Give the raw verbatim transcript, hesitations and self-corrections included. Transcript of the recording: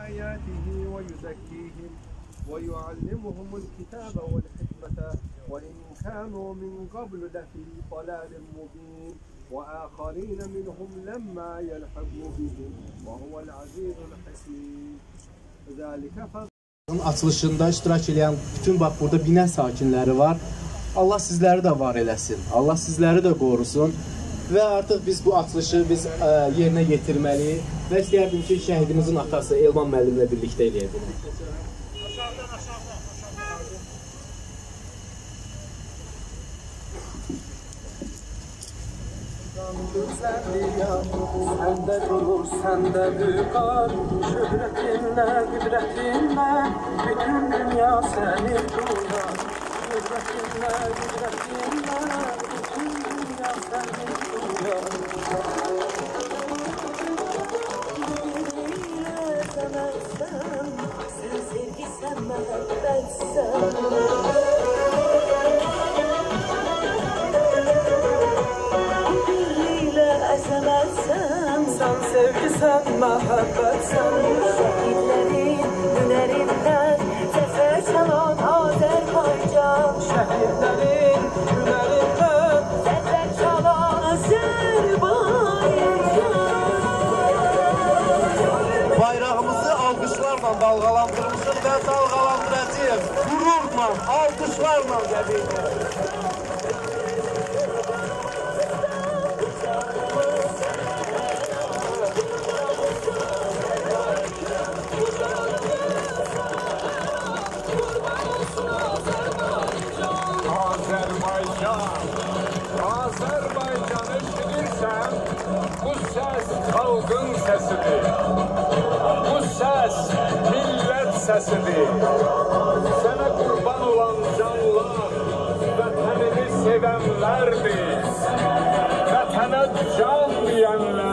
آياته ويزكيهم ويعلمهم الكتاب والحكمة وإن كانوا من قبل لفي ضلال مبين وآخرين منهم لما يلحقوا بهم وهو العزيز الحكيم ذلك فضل. Açılışında iştirak edən bütün bax burada binə sakinləri var. Allah sizləri də var eləsin. Allah sizləri də qorusun. Və artıq biz bu açılışı biz ə, yerinə yetirməliyik. Və istəyərdim ki, şəhidimizin atası Elvan müəllimlə birlikdə eləyək. Aşağıdan, aşağıdan, aşağıdan. Səndə durur, səndə büqar, şöhrətinlə, qüdrətinlə, bütün dünya səni duyar. Şöhrətinlə, qüdrətinlə, bütün dünya səni duyar. Birbirine sevərsən, sən sevgisən, məhəbbətsən. Əzəmətsən, sən sevgisən, məhəbbətsən. Şəhidlərin hünərindən zəfər çalan Azərbaycan. Şəhidlərin hünərindən zəfər çalan Azərbaycan. Bayrağımızı alqışlarla dalğalandırmışıq və dalğalandıracağıq. Qürurla, alqışlarla gəlir. Azərbaycan eşidirsən, bu səs xalqın səsidir. Bu səs millət səsidir. Sənə qurban olan canlar, vətənini sevənlərdir. Vətənə can deyənlər.